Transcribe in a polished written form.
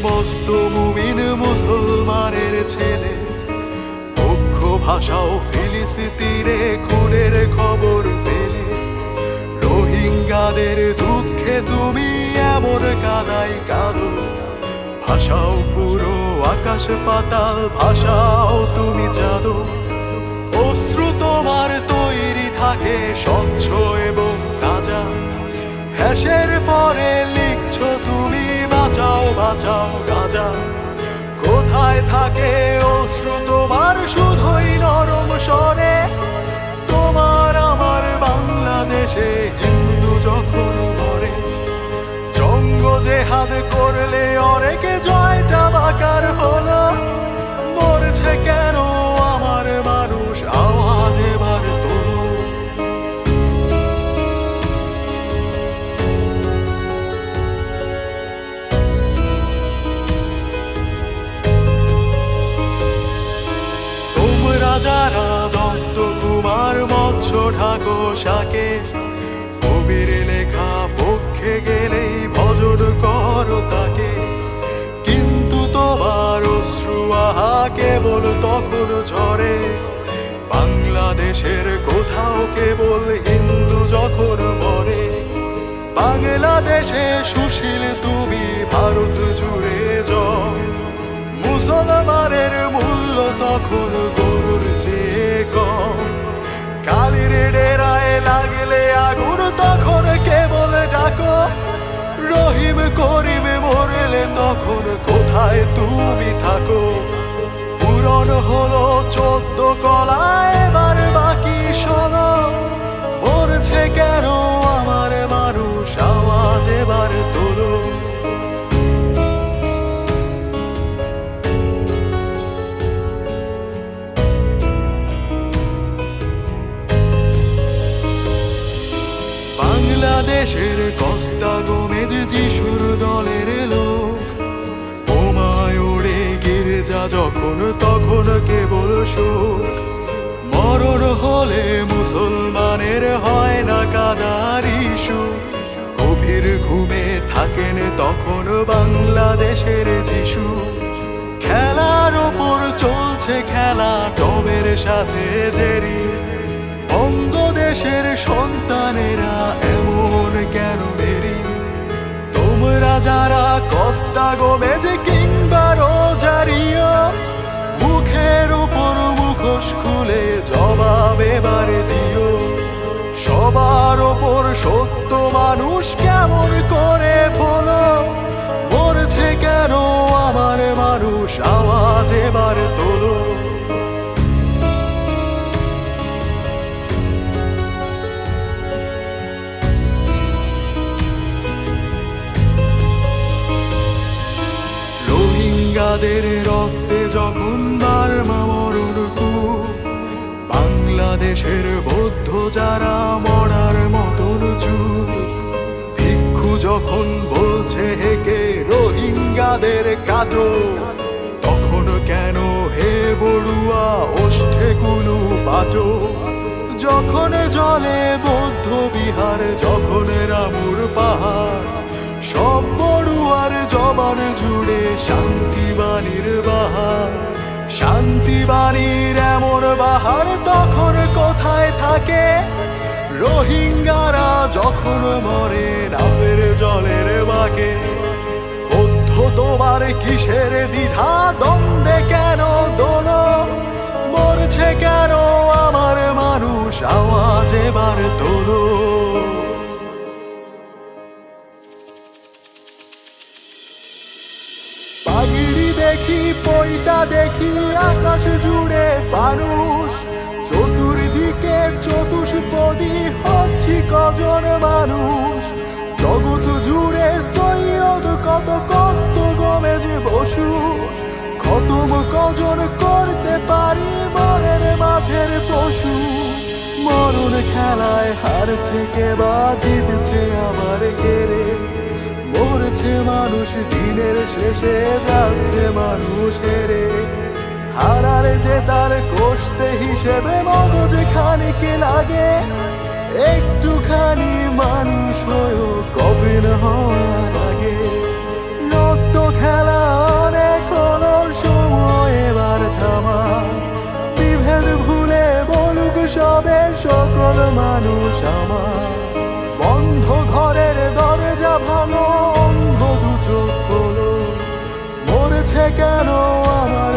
মস্ত মুমিন মুসলমানের ছেলে, পক্ষ ভাষাও ফিলিস্তিনে খুনের খবর পেলে। রোহিঙ্গাদের দুঃখে তুমি এমন কাদাই কাঁদো, ভাষাও পুরো আকাশ পাতাল, ভাষাও তুমি জানো। অশ্রু তোমার তৈরি থাকে স্বচ্ছ এবং তাজা, হেসের পরে লিখছো তুমি বাঁচাও বাঁচাও গাজা। কোথায় থাকে অশ্রু তোমার শুধুই নরম স্বরে? তোমার আমার বাংলাদেশে হিন্দু যখন মরে, জঙ্গ জেহাদ করলে অনেকে জয়টা বাঁকার হলো। মরছে কেন আমার মানুষ, আওয়াজ এবার তোলো। তোমরা যারা দত্ত কুমার মৎস্য ঢাকো শাকে, কবির লেখা পক্ষে গেলেই ভজন করো তাকে। কিন্তু তোমার অশ্রু আহা কেবল তখন ঝরে, বাংলাদেশের কোথাও কেবল হিন্দু যখন মরে। বাংলাদেশে সুশীল তুমি, ভারত জুড়ে জয়, মুসলমানের মূল্য তখন গরুর চেয়ে কম। কালির ডেরায় লাগলে আগুন তখন কেবল ডাকো, রহিম করিম মরলে তখন কোথায় তুমি থাকো? পূরণ হলো 14 কলা, এবার বাকি শোনো। মরছে কেন আমার মানুষ, আওয়াজ এবার তোলো। বাংলাদেশের কস্তা গোমেজ যিশুর দলের লোক, বোমায় ওড়ে গির্জা যখন তখন কেবল শোক। মরণ হলে মুসলমানের হয় না কাদার ইস্যু, গভীর ঘুমে থাকেন তখন বাংলাদেশের যিশু। খেলার ওপর চলছে খেলা টমের সাথে জেরি, বঙ্গদেশের সন্তানেরা এমন কেন মেরি? তোমরা যারা কস্তা গোমেজ কিংবা রোজারিও, মুখের উপর মুখোশ খুলে জবাব এবার দিও। সবার ওপর সত্য মানুষ কেমন করে বলো? মরছে কেন আমার মানুষ, আওয়াজ এবার তোলো। রোহিঙ্গাদের রক্তে যখন বার্মা মরণ কূপ, বাংলাদেশের বৌদ্ধ যারা মরার মতন চুপ। ভিক্ষু যখন বলছে হেকে রোহিঙ্গাদের কাটো, তখন কেন হে বড়ুয়া ওষ্ঠে কুলু পাটো? যখন জলে বৌদ্ধ বিহার, যখন রামুর পাহাড়, সব বড়ুয়ার জবান জুড়ে শান্তিবাণীর বাহার। শান্তিবাণীর এমন বাহার তখন কোথায় থাকে? রোহিঙ্গারা যখন মরে নাফের জলের বাঁকে। বৌদ্ধ তোমার কিসের দ্বিধা, দ্বন্দ্বে কেন দোলো? মরছে কেন আমার মানুষ, আওয়াজ এবার তোলো। পাগড়ি দেখি পৈতা দেখি আকাশ জুড়ে ফানুষ, চতুর্দিকে চতুষ্পদী হচ্ছি কজন মানুষ। জগৎ জুড়ে সৈয়দ কত কত গোমেজ বসু, খতম কজন করতে পারি মনের মাঝের পশু। মরণ খেলায় হারছে কে বা জিতছে আবার কেড়ে, মরছে মানুষ দিনের শেষে যাচ্ছে মানুষের। হারার যে তার কষতে হিসেবে মগজে খানিক লাগে, একটুখানি মানুষ হয়েও কবে না হওয়ার আগে। রক্ত খেলা মানুষ আমার। বন্ধ ঘরের দরজা ভালো, অন্ধ দু চোখ খোলো, মরেছে কেন আমার